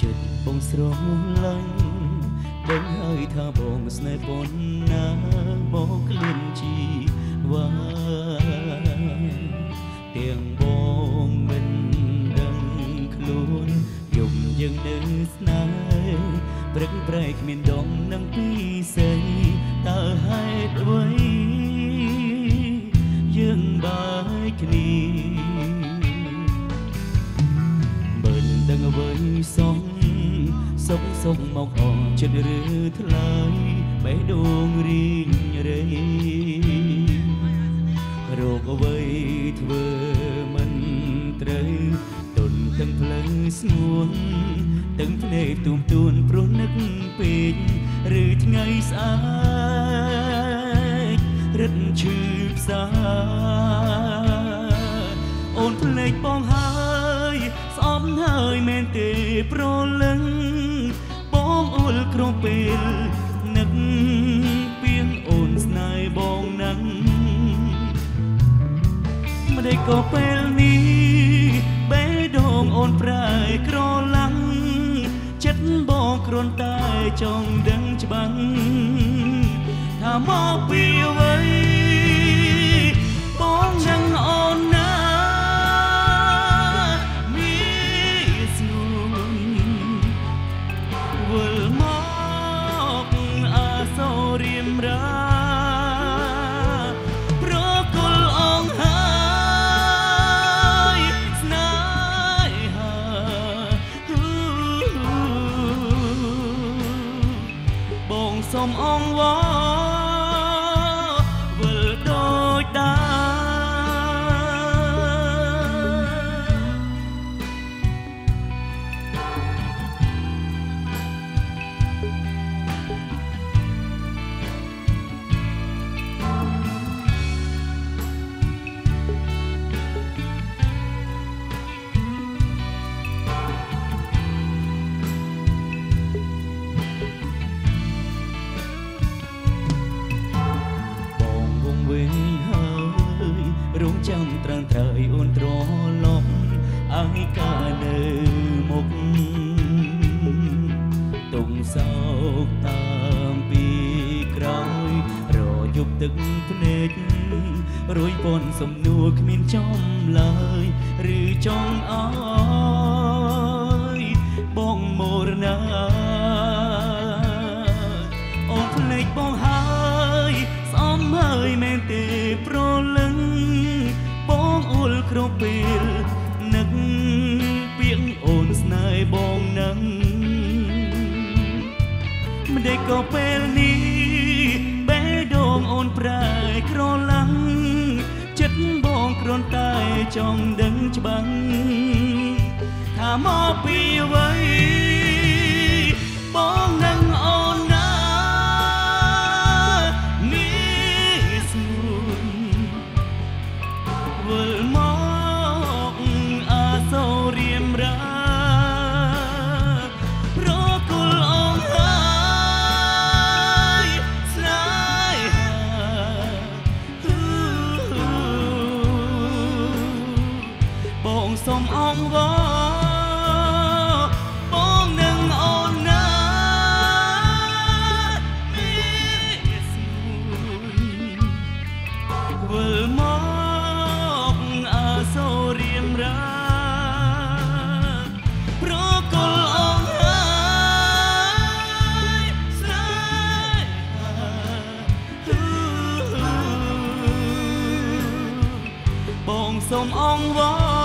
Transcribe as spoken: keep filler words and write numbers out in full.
ចិត្តបងស្រឡាញ់ដឹងហើយថាបងស្នេហ៍ប៉ុណ្ណាមកក្លៀនជីវ៉ាទាំងបងមិនដឹងខ្លួនយំយើងនៅស្នេហ៍ព្រឹកប្រែកគ្មានដងនឹងពីសេតើហេតុអ្វីយើងបែកគ្នាមិនដឹងអ្វីសោះសុកសុកមកអស់ចិត្តឬថ្លៃបេះដូងរីងរៃរោគអ្វីធ្វើមិនត្រូវទុនទាំងផ្លូវស្ងួនទាំងភ្នែកទូមទួនព្រោះនឹកពេកឬថ្ងៃស្អាតរឹតឈឺផ្សាអូនភ្លេចបងហើយស្អប់ហើយមែនទេប្រលឹងបងអួលក្រុមពេលនឹកពីងអូនស្នេហ៍បងណាំងមិនได้ក៏ពេលនេះបេះដូងអូនប្រែក្រឡាំងចិត្តបងគ្រាន់តែចង់ដឹងច្បាស់ថាមកពីអ្វីបងនឹងអូនណារៀមរាប្រគល់អងហើយស្នេហាបងសុំអងវ៉ាវិលដូចដារងចាំត្រាំត្រើយអូនត្រឡប់ឲ្យកានៅមុខទុំសោកតាមពីក្រោយរយប់ទឹកភ្នែករួយពន់សំនួរគ្មានចំឡើយឬចង់អើយបងមរណាអូនភ្លេចបងហើយស្អមហើយមែនទេប្រលឹងបងអួលគ្រប់ពេលនឹកពាក្យអូនស្នេហ៍បងនឹងមិនได้ក៏ពេលនេះបេះដូងអូនប្រែក្រឡាំងចិត្តបងគ្រាន់តែចង់ដឹងច្បាស់ថាមកពីអ្វីបងនឹងអូនណាវិលមកអាសូររៀមរាប្រគល់អងហើយស្នេហាបងសុំអងវ៉ាបងនឹងអូនណាមានស្មួនវិលមកសូរៀមរាប្រគល់អងហើយស្នេហាបងសុំអងវ៉ា